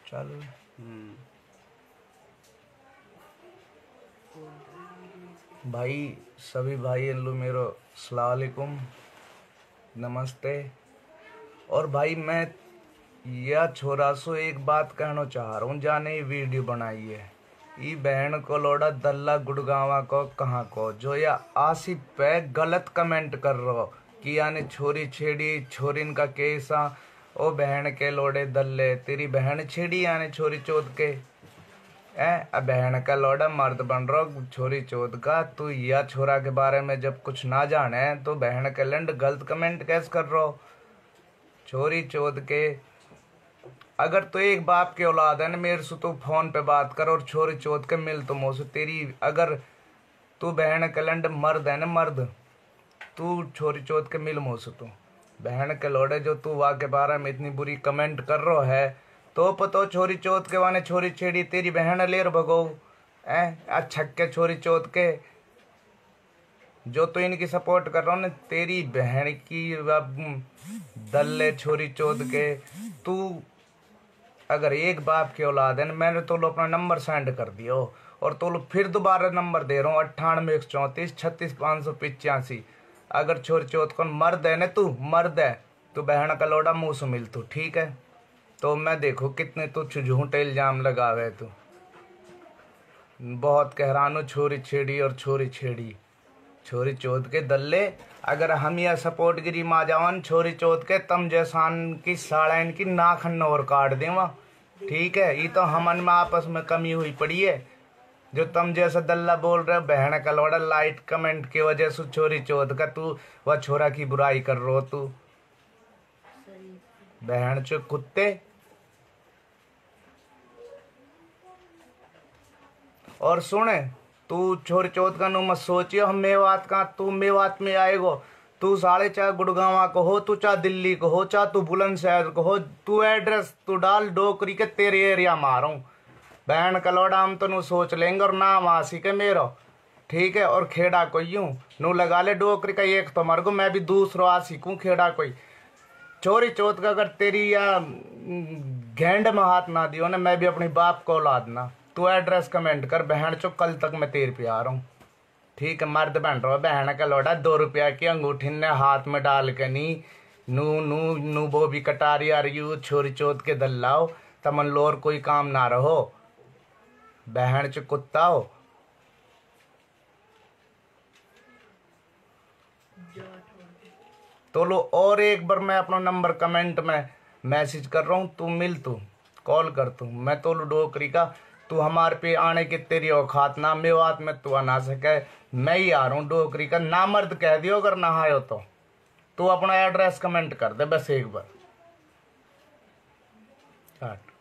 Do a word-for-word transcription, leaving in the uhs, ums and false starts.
चल भाई सभी भाई लो मेरो अस्सलाम वालेकुम नमस्ते। और भाई मैं यह छोरा सो एक बात कहना चाह रहा हूँ, जाने ये वीडियो बनाई है ई बहन को लोड़ा दल्ला गुड़गावा को कहाँ को जो या आसिफ पे गलत कमेंट कर रहा हो कि यानी छोरी छेड़ी छोरीन का केसा ओ बहन के लोड़े दल्ले तेरी बहन छेड़ी यानी छोरी चोद के ए बहन का लोड़ा मर्द बन रहा छोरी चोद का। तू या छोरा के बारे में जब कुछ ना जाने तो बहन के लंड गलत कमेंट कैसे कर रहा हो छोरी चोद के। अगर तो एक बाप के औलाद है ना मेरे से तो फोन पे बात कर और छोरी चोद के मिल तो मोसे तेरी। अगर तू बहन के लंड मर्द है ना मर्द तू छोरी चोद के मिल मोसे तू बहन के लोड़े जो तू वाह के बारे में इतनी बुरी कमेंट कर रहा है तो पतो छोरी चोद के वाने छोरी छेड़ी तेरी बहन लेर भगो ए अच्छा के छोरी चोद के जो तो इनकी सपोर्ट कर रहा हूँ ना तेरी बहन की दल्ले छोरी चोद के। तू अगर एक बाप की औलाद है ना मैंने तो लो अपना नंबर सेंड कर दिया और तो लो फिर दोबारा नंबर दे रहा हूँ अट्ठानवे एक सौ चौंतीस छत्तीस पाँच सौ पिचासी। अगर छोरी चोद कौन मर्द है ना तू मर्द है तू बहन का लोड़ा मुँह से मिल तू ठीक है। तो मैं देखो कितने तुच्छ झूठे इल्जाम लगावे तू बहुत कहरानो छोरी छेड़ी और छोरी छेड़ी छोरी चोद के दल्ले। अगर हम यह सपोर्ट गिरी मा जावन छोरी चोद के तम जैसान की साड़ा इनकी नाखन और काट देवा ठीक है। ये तो हमन में आपस में कमी हुई पड़ी है जो तम जैसा दल्ला बोल रहे बहन का लोड़ा लाइट कमेंट की वजह से छोरी चोद का तू वह छोरा की बुराई कर रो तू बहन चो कुत्ते। और सुने तू छोरी चौथ का नु मत सोचियो हम मेवात का तू मेवात में आएगो तू साढ़े चाहे गुड़गावा को हो तू चाहे दिल्ली को हो चाहे तू बुलंदशहर को हो तू एड्रेस तू डाल डोकरी के तेरे एरिया मारूं बहन का लोड़ा हम तो नु सोच लेंगे और नाम आसी के मेरो ठीक है। और खेड़ा कोई यूं नू लगा ले डोकरी का एक तो मर गो मैं भी दूसरो आसी कूँ खेड़ा कोई छोरी चौथ का अगर तेरी या घेंड में हाथ ना दियो ना मैं भी अपनी बाप को औलाद ना तू एड्रेस कमेंट कर बहन चो कल तक मैं तेरे पे आ रहा हूँ ठीक है। मर्द बन रहा बहन का लोड़ा दो रुपया की अंगूठी ने हाथ में डाल के नी नू नू नू वो भी कटारी आ रही छोरी चोत के दल्लाओ तमन लोर कोई काम ना रहो बहन चो कुत्ता हो। तो लो और एक बार मैं अपना नंबर कमेंट में मैसेज कर रहा हूँ तू मिल तू कॉल कर तू मैं तो लो डोकरी का तू हमारे पे आने की तेरी औकात ना मेवात में तू आ सके मैं ही आ रहा हूँ डोकरी का ना मर्द कह दियो अगर ना आयो तो तू अपना एड्रेस कमेंट कर दे बस एक बार।